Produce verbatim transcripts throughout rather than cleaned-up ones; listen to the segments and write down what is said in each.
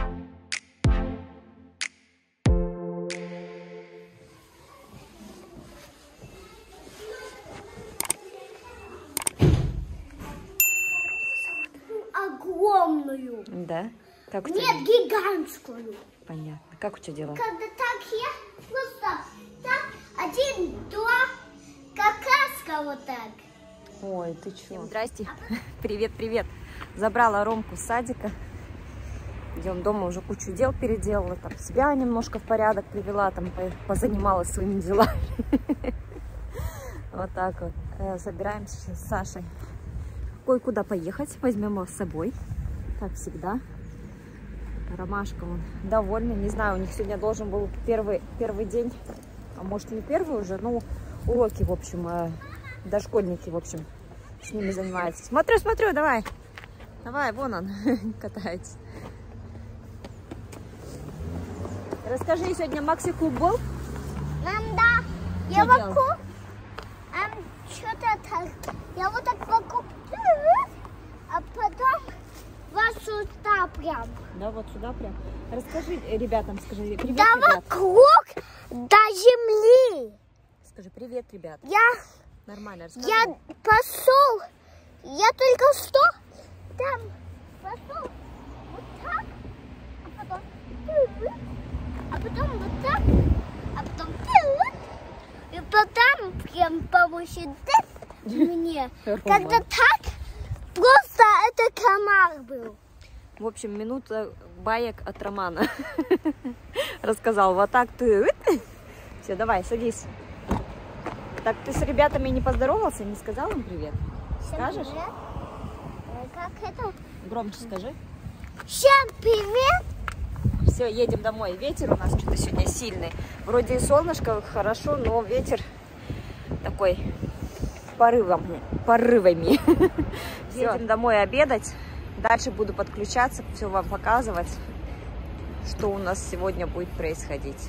Огромную. Да? Как у тебя? Нет, гигантскую. Понятно. Как у тебя дела? Когда так я просто так, один, два, какаска вот так. Ой, ты чё? Здрасте. Привет, привет. Забрала Ромку с садика. Идем дома, уже кучу дел переделала. Там себя немножко в порядок привела, там позанималась своими делами. Вот так вот. Собираемся сейчас с Сашей кое-куда поехать. Возьмем его с собой, как всегда. Ромашка он довольный. Не знаю, у них сегодня должен был первый, первый день, а может не первый уже, ну, уроки, в общем, э, дошкольники, в общем, с ними занимаются. Смотрю, смотрю, давай. Давай, вон он катается. Расскажи, сегодня Макси-клуб был? Нам да. Я вокруг. Что-то так. Я вот так вокруг. А потом вот сюда прям. Да, вот сюда прям. Расскажи ребятам, скажи привет, да ребят. Вокруг до земли. Скажи привет, ребят. Я... Нормально, расскажи. Я пошел. Я только что там пошел вот так. А потом... А потом вот так. А потом... И потом прям помощи мне. Когда так, просто это комар был. В общем, минута баек от Романа. Рассказал, вот так ты... Все, давай, садись. Так, ты с ребятами не поздоровался, не сказал им привет? Всем Скажешь? Привет. Как это? Громче скажи. Всем привет. Все, едем домой. Ветер у нас что-то сегодня сильный. Вроде и солнышко хорошо, но ветер такой порывами. порывами. Едем домой обедать. Дальше буду подключаться, все вам показывать, что у нас сегодня будет происходить.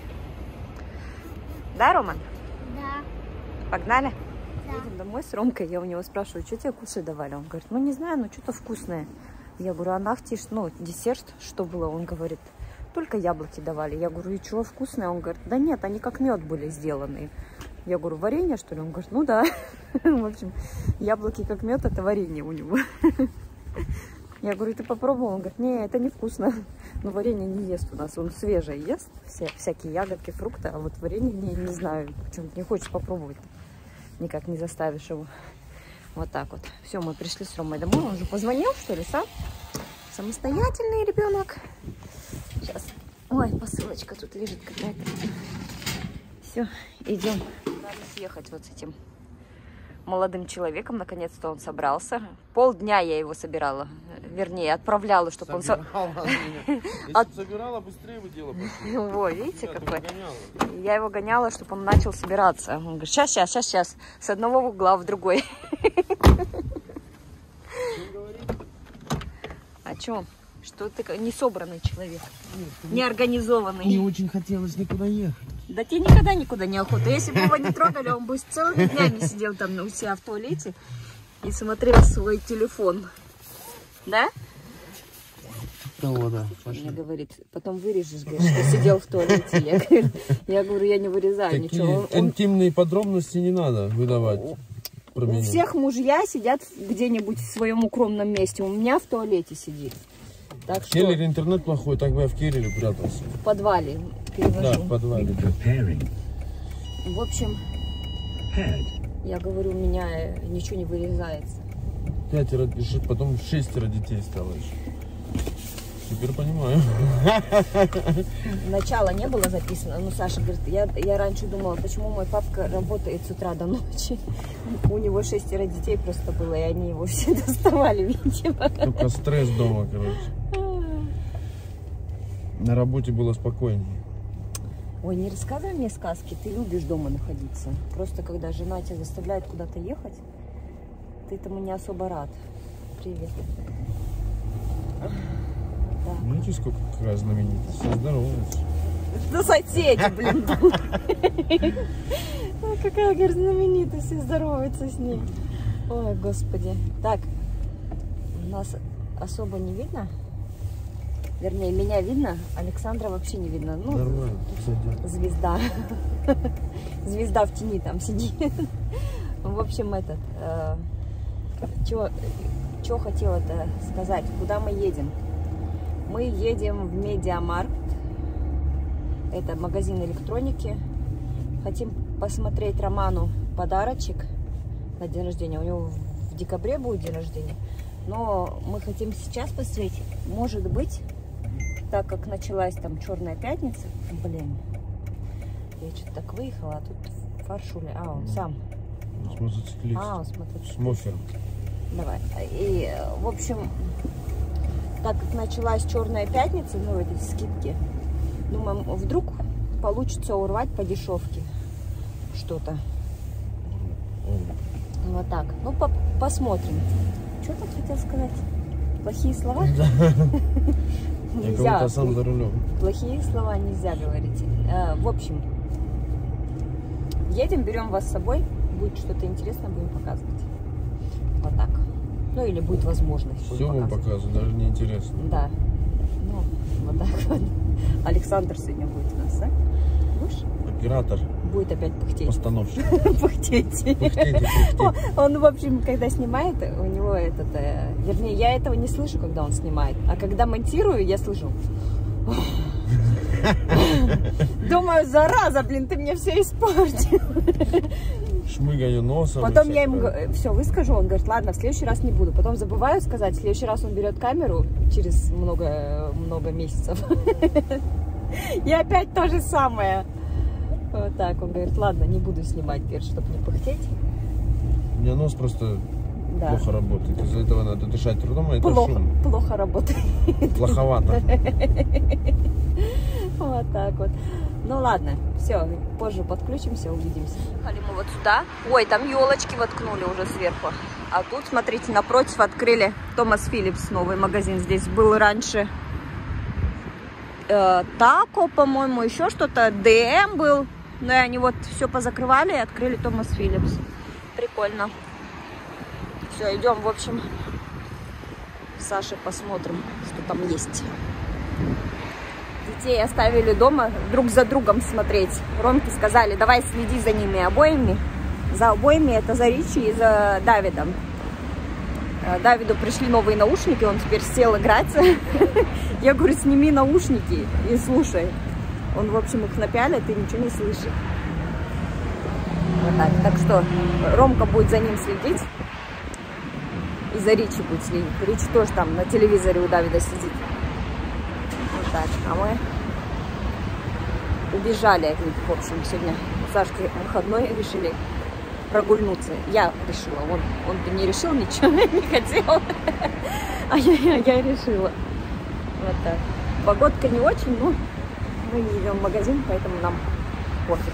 Да, Роман? Да. Погнали? Да. Едем домой с Ромкой. Я у него спрашиваю, что тебе кушать давали? Он говорит, ну не знаю, но что-то вкусное. Я говорю, а нафтиш, ну десерт, что было? Он говорит, только яблоки давали. Я говорю, и что, вкусное? Он говорит, да нет, они как мед были сделаны. Я говорю, варенье, что ли? Он говорит, ну да. В общем, яблоки как мед, это варенье у него. Я говорю, ты попробовал? Он говорит, не, это невкусно. Но варенье не ест у нас, он свежее ест, все, всякие ягодки, фрукты, а вот варенье не, не знаю, почему-то не хочешь попробовать. Никак не заставишь его. Вот так вот. Все, мы пришли с Ромой домой. Он же позвонил, что ли, сам? Самостоятельный ребенок. Сейчас. Ой, посылочка тут лежит какая-то. Все, идем. Надо съехать вот с этим молодым человеком. Наконец-то он собрался. Полдня я его собирала. Вернее, отправляла, чтобы он... Если собирала, быстрее бы дело пошло. Во, видите, какой? Я его гоняла, чтобы он начал собираться. Он говорит, сейчас, сейчас, сейчас, сейчас. С одного угла в другой. О чем? Что ты не собранный человек, не организованный. Не очень хотелось никуда ехать. Да тебе никогда никуда не охота. Если бы его не трогали, он бы целыми днями сидел там у себя в туалете и смотрел свой телефон. Да? Того, да. Мне говорит, потом вырежешь, говорит, что сидел в туалете. Я говорю, я, говорю, я не вырезаю Такие ничего. Он... интимные подробности не надо выдавать. У всех мужья сидят где-нибудь в своем укромном месте. У меня в туалете сидит. Так что... Келлер, интернет плохой, так бы я в Керриле прятался. В подвале перевожу. Да, в подвале. В общем, я говорю, у меня ничего не вырезается. Пятеро, потом шестеро детей стало еще. Теперь понимаю. Начало не было записано, но Саша говорит, я, я раньше думала, почему мой папка работает с утра до ночи. У него шестеро детей просто было, и они его все доставали, видимо. Только стресс дома, короче. На работе было спокойнее. Ой, не рассказывай мне сказки, ты любишь дома находиться. Просто когда жена тебя заставляет куда-то ехать, ты этому не особо рад. Привет. Видите, сколько какая знаменитость. Все здороваются. Да соседи, блин. Какая, говорит, знаменитость, и здоровается с ней. Ой, господи. Так, нас особо не видно. Вернее, меня видно, Александра вообще не видно. Ну, Нормально, сойдет. Звезда. Звезда в тени там сидит. В общем, этот... Э, Что хотела-то сказать? Куда мы едем? Мы едем в Медиамаркт. Это магазин электроники. Хотим посмотреть Роману подарочек на день рождения. У него в декабре будет день рождения. Но мы хотим сейчас посмотреть. Может быть, так как началась там Черная пятница. Блин. Я что-то так выехала, а тут фаршули. А, он сам. С мотоциклистом. А, он с мотоциклистом. С мофером. Давай. И, в общем, так как началась Черная пятница, ну, эти скидки, думаем, вдруг получится урвать по дешевке что-то. Вот так. Ну, по посмотрим. Что ты хотел сказать? Плохие слова? Я кого-то сам за рулем. Плохие слова нельзя говорить. В общем, едем, берем вас с собой. Будет что-то интересное, будем показывать. Вот так. Ну, или будет возможность. Все вам показываю, даже не интересно. Да. Ну, вот так вот. Александр сегодня будет у нас, а? Будешь? Оператор. Будет опять пыхтеть. Постановщик. Пыхтеть. Он, в общем, когда снимает, у него этот... Вернее, я этого не слышу, когда он снимает. А когда монтирую, я слышу. Думаю, зараза, блин, ты мне все испортил. Шмыгаю носом. Потом я ему все выскажу, он говорит, ладно, в следующий раз не буду. Потом забываю сказать, в следующий раз он берет камеру через много, много месяцев. И опять то же самое. Вот так, он говорит, ладно, не буду снимать, говорит, чтобы не пыхтеть. У меня нос просто да. плохо работает, из-за этого надо дышать трудом, а это плохо, шум. Плохо работает. Плоховато. Вот так вот. Ну ладно, все, позже подключимся, увидимся. Ехали мы вот сюда. Ой, там елочки воткнули уже сверху. А тут, смотрите, напротив открыли Томас Филлипс, новый магазин. Здесь был раньше э, Тако, по-моему, еще что-то. ДМ был. Ну и они вот все позакрывали и открыли Томас Филлипс. Прикольно. Все, идем, в общем, с Сашей посмотрим, что там есть. Детей оставили дома друг за другом смотреть. Ромке сказали, давай следи за ними обоими. За обоими, это за Ричи и за Давидом. Давиду пришли новые наушники, он теперь сел играть. Я говорю, сними наушники и слушай. Он, в общем, их напялит и ничего не слышит. Вот так. Так что Ромка будет за ним следить. И за Ричи будет следить. Ричи тоже там на телевизоре у Давида сидит. Вот так. А мы убежали от них. В общем, сегодня у Сашки выходной, решили прогульнуться. Я решила. Он, он-то не решил ничего, не хотел. А я, я, я решила. Вот так. Погодка не очень, но мы не идем в магазин, поэтому нам пофиг.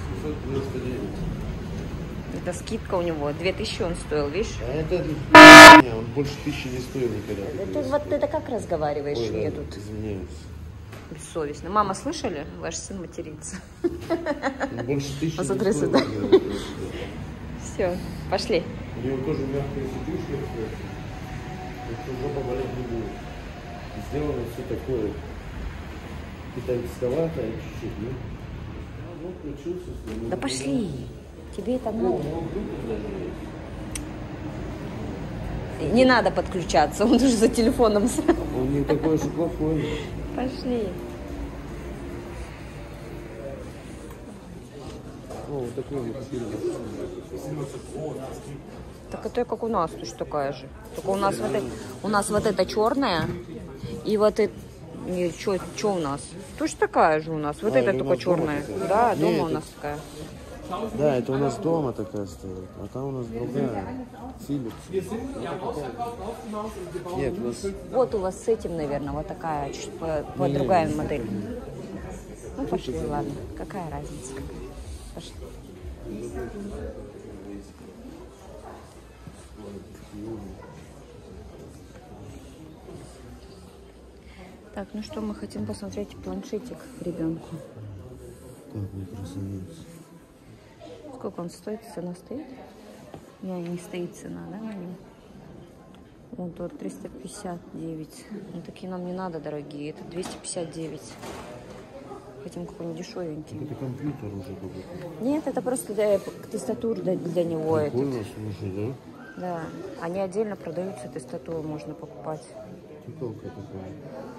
Это скидка у него. две тысячи он стоил, видишь? А это... Не, он больше тысячи не стоил никогда. Это, вот это как разговариваешь Ой, мне да, тут? Извиняюсь. Бессовестно. Мама, слышали? Ваш сын матерится. Он больше тысячи Посмотри не стоил. сюда. Все, пошли. У него тоже мягкая сидушка, так что жопа болеть не будет. Сделано все такое итальянсковатое чуть-чуть, ну. Вот включился. Да пошли. Тебе это надо. Не надо подключаться, он уже за телефоном. Он не такой уж и плохой. Пошли. О, вот такой вот купили. Так это как у нас точно такая же. Только у нас вот это, у нас вот это черная и вот это. Что у нас? Точно такая же у нас. Вот А, это только черная. Да, Не, дома это... у нас такая. Да, это у нас дома такая стоит, а там у нас другая. Philips. Нет, у нас... Вот у вас с этим, наверное, вот такая, чуть по, по Не, другая не, модель. Ну, пошли, ладно. Какая разница? Пошли. Так, ну что, мы хотим посмотреть планшетик ребенку. Как мне красавец. Сколько он стоит? Цена стоит? Не, не стоит цена, да, на нем? контур триста пятьдесят девять. Ну, такие нам не надо, дорогие. Это двести пятьдесят девять. Хотим какой-нибудь дешевенький. Это компьютер уже какой-то. Нет, это просто для, тестатура для, для него. Прикольно, Этот. слушай, да? Да. Они отдельно продаются, тестатуру можно покупать. Тикалка такая.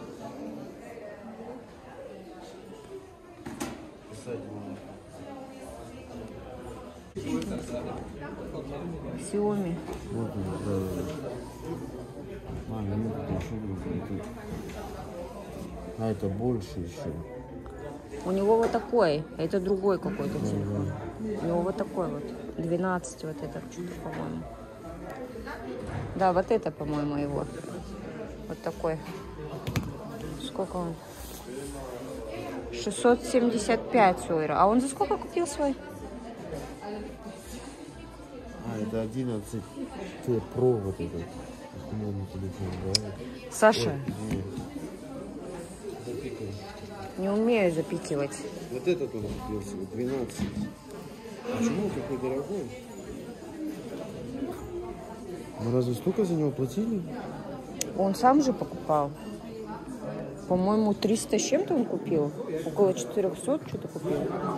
Xiaomi. Вот он, да, да. А, нет, это еще другой. А, это больше еще. У него вот такой, а это другой какой-то телефон. Да. У него вот такой вот. двенадцать вот это что-то, по-моему. Да, вот это, по-моему, его. Вот такой. Сколько он? шестьсот семьдесят пять ойра. А он за сколько купил свой? А, это одиннадцать Т Про вот этот. Модный телефон, да? Саша, Ой, нет. Запикай. не умею запикивать. Вот этот он купил себе, двенадцать. Почему он такой дорогой? Мы разве столько за него платили? Он сам же покупал. По-моему, триста с чем-то он купил. Около четырехсот что-то купил.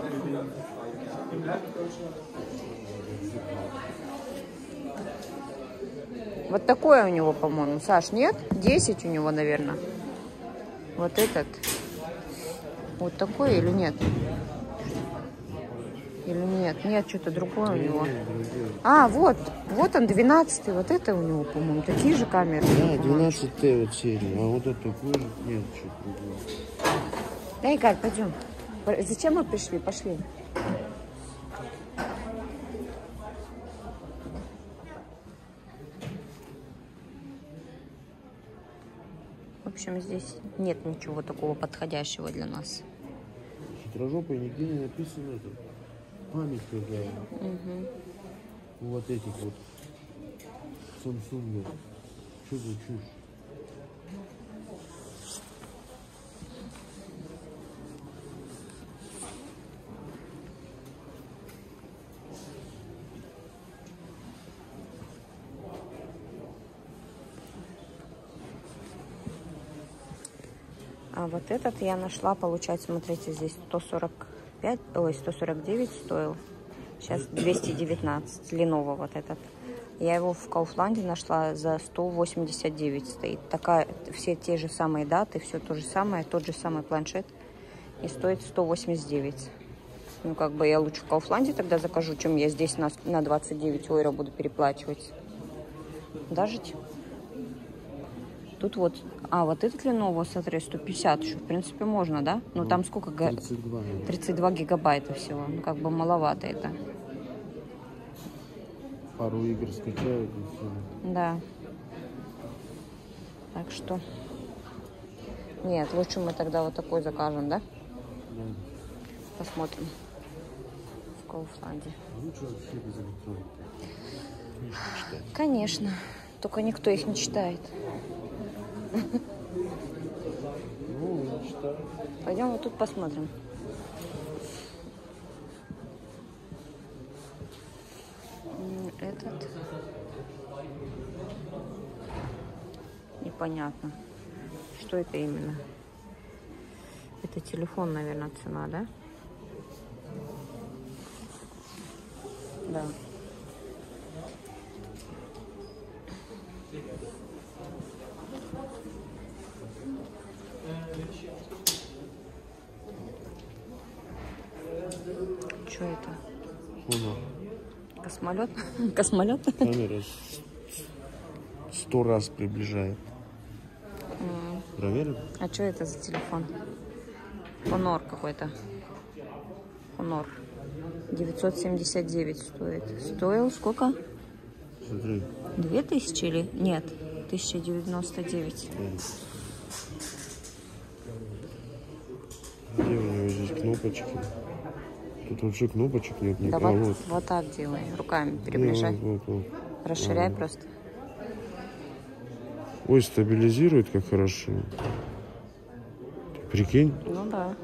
Вот такое у него, по-моему. Саш, нет? десять у него, наверное. Вот этот. Вот такой или нет? Или нет? Нет, что-то другое у него. А, вот. Вот он, двенадцатый. Вот это у него, по-моему. Такие же камеры. Да, двенадцать Т вот серия. А вот это такой же. Нет, что-то другое. Дай, Галь, пойдем. Зачем мы пришли? Пошли. В общем, здесь нет ничего такого подходящего для нас. Хитрожопой нигде не написано это. Память какая. Угу. Вот этих вот Samsung. Что за чушь? А вот этот я нашла, получается, смотрите, здесь сто сорок пять, ой, сто сорок девять стоил. Сейчас двести девятнадцать. Lenovo вот этот. Я его в Kaufland нашла за сто восемьдесят девять стоит. Такая, все те же самые даты, все то же самое, тот же самый планшет. И стоит сто восемьдесят девять. Ну, как бы я лучше в Kaufland тогда закажу, чем я здесь на, на двадцать девять ойра буду переплачивать. Даже тут вот, а вот этот Lenovo, смотри, сто пятьдесят еще, в принципе, можно, да? Ну, ну там сколько? тридцать два. тридцать два гигабайта всего. Ну, как бы маловато это. Пару игр скачают и все. Да. Так что... Нет, лучше мы тогда вот такой закажем, да? Да. Посмотрим. В Kaufland. Лучше вообще без электроники. Книжки читать. Конечно. Только никто их не читает. Ну, я читаю. Пойдем вот тут посмотрим. Этот. Непонятно. Что это именно? Это телефон, наверное, цена, да? Да. Что это? Honor. Космолет? Космолет? Камера сто раз приближает. Mm. Проверим? А что это за телефон? Honor какой-то. Honor. девятьсот семьдесят девять стоит. Стоил сколько? Смотри. Две тысячи или... Нет, тысяча девяносто девять. Где у него здесь кнопочки? Тут вообще кнопочек нет. Да, а, вот, вот. вот так делай. Руками приближай. Не, вот, вот, вот. Расширяй а. просто. Ой, стабилизирует как хорошо. Прикинь? Ну да.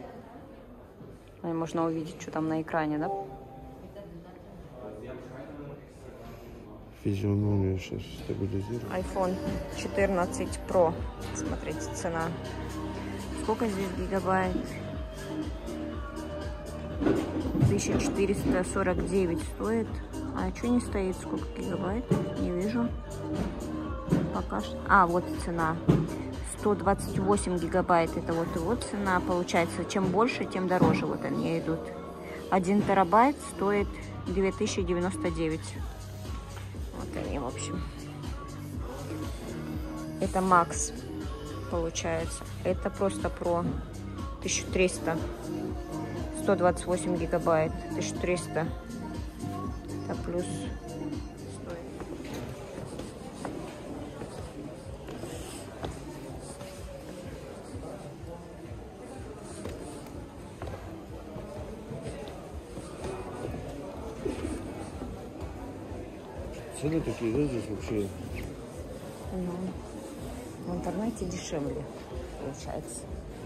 И можно увидеть, что там на экране, да? Физиономию сейчас стабилизируем. айфон четырнадцать про. Смотрите, цена. Сколько здесь гигабайт? тысяча четыреста сорок девять стоит. А что не стоит? Сколько гигабайт? Не вижу. Пока что. А, вот цена. сто двадцать восемь гигабайт. Это вот и вот цена. Получается, чем больше, тем дороже. Вот они идут. один терабайт стоит две тысячи девяносто девять. Вот они, в общем. Это Макс, получается. Это просто про тысяча триста. сто двадцать восемь гигабайт. тысяча триста. Это плюс стоит. Цены такие, да, здесь вообще? Ну, в интернете дешевле, получается.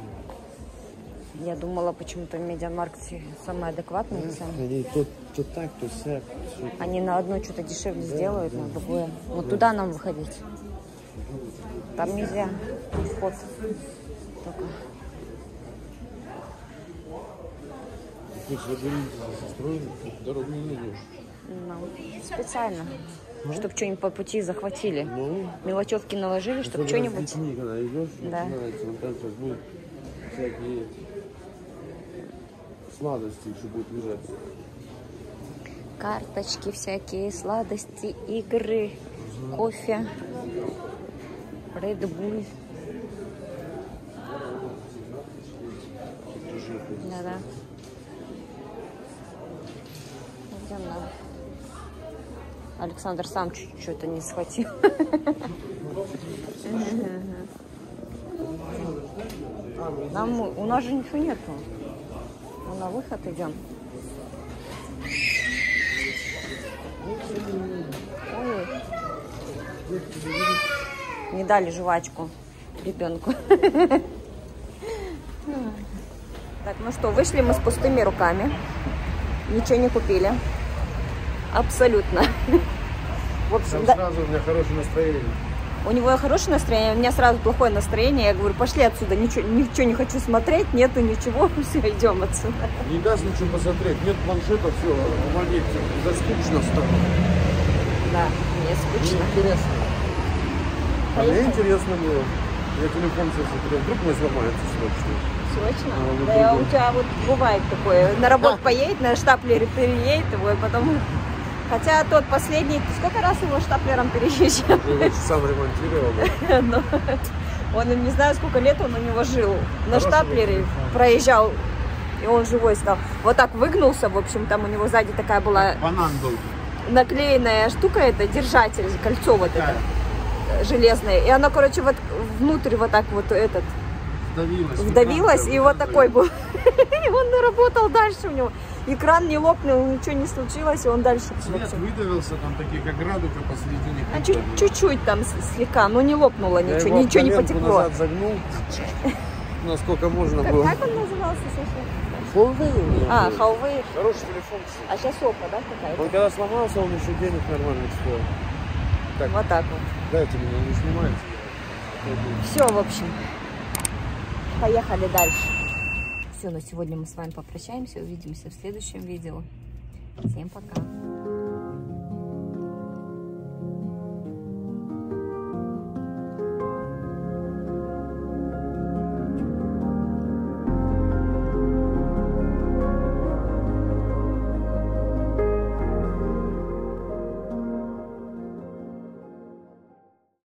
Я думала, почему-то в Медиамаркте самые адекватные цены. Они то, то так, то сяк. Они на одно что-то дешевле сделают, на другое. Вот туда нам выходить. Там нельзя. Вход. Только. Ты же строен, дорогу не найдешь. Ну, специально. Чтобы что-нибудь по пути захватили. Ну, Мелочевки наложили, чтобы что-нибудь... с детьми, когда идешь, Да. начинается, вот там сейчас будут всякие сладости еще будут лежать. Карточки всякие, сладости, игры, кофе, Red Bull. Да-да. Идем на... Александр сам чуть что-то не схватил. Нам, у нас же ничего нету. Мы на выход идем. Ой. Не дали жвачку ребенку. Так, ну что, вышли мы с пустыми руками. Ничего не купили. Абсолютно. В общем, да. Сразу у меня хорошее настроение. У него хорошее настроение, у меня сразу плохое настроение. Я говорю, пошли отсюда, ничего, ничего не хочу смотреть, нету ничего, все, идем отсюда. Не даст ничего посмотреть, нет планшета, все, уводить. Да скучно стало. Да, мне скучно. Неинтересно. А мне Поехали. интересно было. Я телефон сейчас потерял, вдруг мне сломается срочно. Срочно? А, вот Да, я, у другой. тебя вот бывает такое, на работу поедет, на штаплере переедет его, и потом... Хотя тот последний, сколько раз его штаплером переезжал? Я лучше сам ремонтировал. Но он, не знаю, сколько лет он у него жил. На Хороший штаплере был. проезжал, и он живой стал. Вот так выгнулся, в общем, там у него сзади такая была Банан был. наклеенная штука, это держатель, кольцо вот это железное. И оно, короче, вот внутрь вот так вот этот Вдавилась. вдавилось, и вот такой был. И он наработал дальше у него. Экран не лопнул, ничего не случилось, и он дальше. Цвет выдавился, там такие как радуга посередине. А чуть- чуть-чуть там с- слегка, но не лопнуло Я ничего, его в ничего не коленку потекло. назад загнул, насколько можно Как, было. как он назывался, Саша? Huawei у меня А, был. Huawei. Хороший телефон, кстати. А сейчас Oppo, да, какая-то? Он когда сломался, он еще денег нормально стоил. Так, Вот так вот. дайте меня, не снимайте. Все, в общем. Поехали дальше. Все, на сегодня мы с вами попрощаемся. Увидимся в следующем видео. Всем пока.